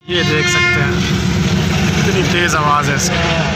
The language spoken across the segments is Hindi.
ये देख सकते हैं कितनी तेज़ आवाज़ है इसकी।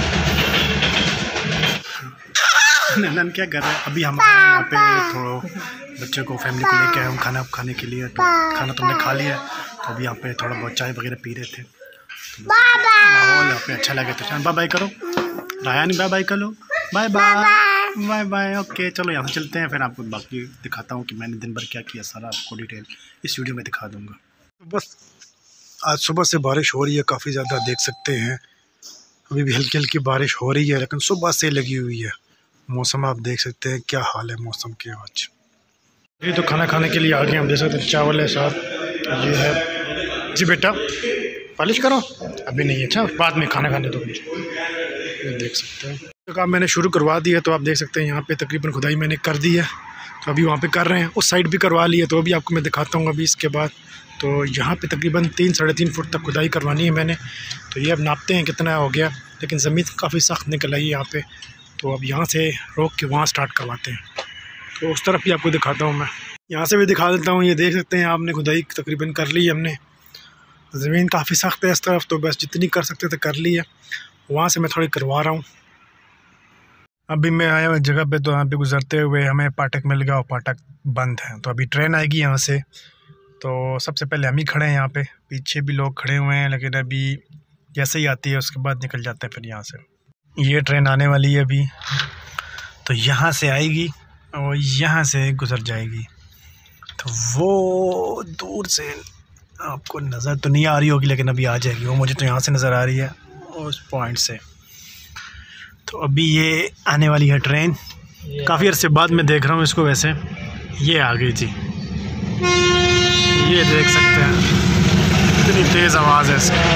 नंदन क्या कर रहा है? अभी हम आए यहाँ पे थोड़ा बच्चों को फैमिली को लेके आए हम खाना खाने के लिए। तो खाना तुमने खा लिया, तो अभी यहाँ पे थोड़ा बहुत चाय वगैरह पी रहे थे। तो माहौल यहाँ पे अच्छा लगे तो बाय बाय करो रायन, बाय बाय करो, bye bye bye bye. Okay चलो यहाँ से चलते हैं, फिर आपको बाकी दिखाता हूँ कि मैंने दिन भर क्या किया, सारा आपको डिटेल इस वीडियो में दिखा दूँगा। बस आज सुबह से बारिश हो रही है काफ़ी ज़्यादा, देख सकते हैं अभी भी हल्की हल्की बारिश हो रही है, लेकिन सुबह से लगी हुई है। मौसम आप देख सकते हैं क्या हाल है मौसम के आज। ये तो खाना खाने के लिए आ गए हम, देख सकते हैं चावल है साथ, ये है जी बेटा पॉलिश करो, अभी नहीं है, अच्छा बाद में खाना खाने दो मुझे। ये देख सकते हैं तो काम मैंने शुरू करवा दिया, तो आप देख सकते हैं यहाँ पे तकरीबन खुदाई मैंने कर दी है, तो अभी वहाँ पे कर रहे हैं। उस साइड भी करवा ली है, तो अभी आपको मैं दिखाता हूँ अभी इसके बाद। तो यहाँ पे तकरीबन 3-3.5 फुट तक खुदाई करवानी है मैंने, तो ये अब नापते हैं कितना हो गया, लेकिन ज़मीन काफ़ी सख्त निकल आई यहाँ पे, तो अब यहाँ से रोक के वहाँ स्टार्ट करवाते हैं। तो उस तरफ भी आपको दिखाता हूँ मैं, यहाँ से भी दिखा देता हूँ। ये देख सकते हैं आपने खुदाई तकरीबन कर ली हमने, ज़मीन काफ़ी सख्त है इस तरफ, तो बस जितनी कर सकते थे कर ली है। वहाँ से मैं थोड़ी करवा रहा हूँ। अभी मैं आया हूँ जगह पे, तो यहाँ पे गुजरते हुए हमें फाटक मिल गया और फाटक बंद है, तो अभी ट्रेन आएगी यहाँ से। तो सबसे पहले हम ही खड़े हैं यहाँ पे, पीछे भी लोग खड़े हुए हैं, लेकिन अभी जैसे ही आती है उसके बाद निकल जाते हैं फिर यहाँ से। ये ट्रेन आने वाली है अभी, तो यहाँ से आएगी और यहाँ से गुजर जाएगी। तो वो दूर से आपको नज़र तो नहीं आ रही होगी, लेकिन अभी आ जाएगी वो, मुझे तो यहाँ से नज़र आ रही है उस पॉइंट से। तो अभी ये आने वाली है ट्रेन, काफ़ी अरसे बाद मैं देख रहा हूँ इसको। वैसे ये आ गई जी, ये देख सकते हैं कितनी तेज़ आवाज़ है इसकी।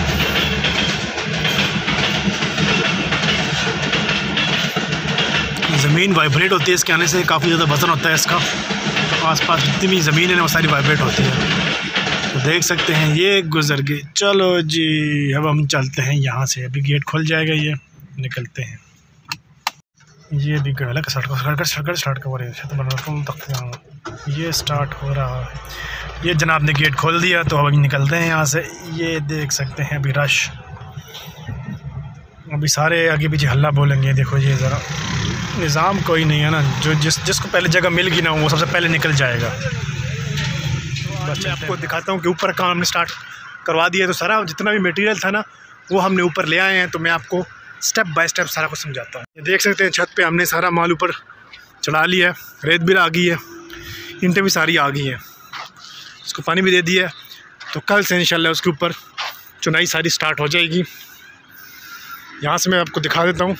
ज़मीन वाइब्रेट होती है इसके आने से, काफ़ी ज़्यादा वज़न होता है इसका, तो आसपास जितनी भी ज़मीन है ना वो सारी वाइब्रेट होती है। तो देख सकते हैं ये गुजर गई। चलो जी अब हम चलते हैं यहाँ से, अभी गेट खुल जाएगा, ये निकलते हैं। ये भी गलत स्टार्ट हो रही है, ये स्टार्ट हो रहा है। ये जनाब ने गेट खोल दिया, तो अभी निकलते हैं यहाँ से। ये देख सकते हैं अभी रश, अभी सारे आगे पीछे हल्ला बोलेंगे। देखो ये ज़रा निज़ाम कोई नहीं है ना, जो जिसको पहले जगह मिल गई ना वो सबसे पहले निकल जाएगा। बस मैं आपको दिखाता हूँ कि ऊपर काम हमने स्टार्ट करवा दिया, तो सारा जितना भी मटेरियल था ना वो हमने ऊपर ले आए हैं। तो मैं आपको स्टेप बाय स्टेप सारा कुछ समझाता हूँ। ये देख सकते हैं छत पे हमने सारा माल ऊपर चढ़ा लिया है, रेत भी आ गई है, ईंटें भी सारी आ गई हैं, इसको पानी भी दे दिया है। तो कल से इंशाल्लाह उसके ऊपर चुनाई सारी स्टार्ट हो जाएगी। यहाँ से मैं आपको दिखा देता हूँ,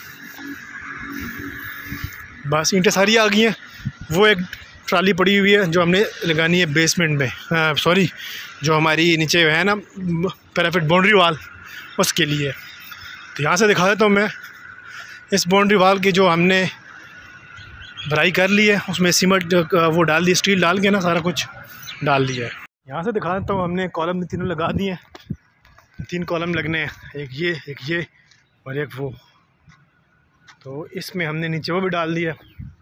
बस ईंटें सारी आ गई हैं। वो एक ट्राली पड़ी हुई है जो हमने लगानी है बेसमेंट में, सॉरी जो हमारी नीचे है ना पैराफिट बाउंड्री वाल, उसके लिए। तो यहाँ से दिखा देता हूँ मैं, इस बाउंड्री वाल की जो हमने भराई कर ली है, उसमें सीमेंट वो डाल दी, स्टील डाल के ना सारा कुछ डाल दिया है। यहाँ से दिखा देता हूँ, हमने कॉलम तीनों लगा दिए हैं, 3 कॉलम लगने हैं, एक ये और एक वो। तो इसमें हमने नीचे वो भी डाल दिया।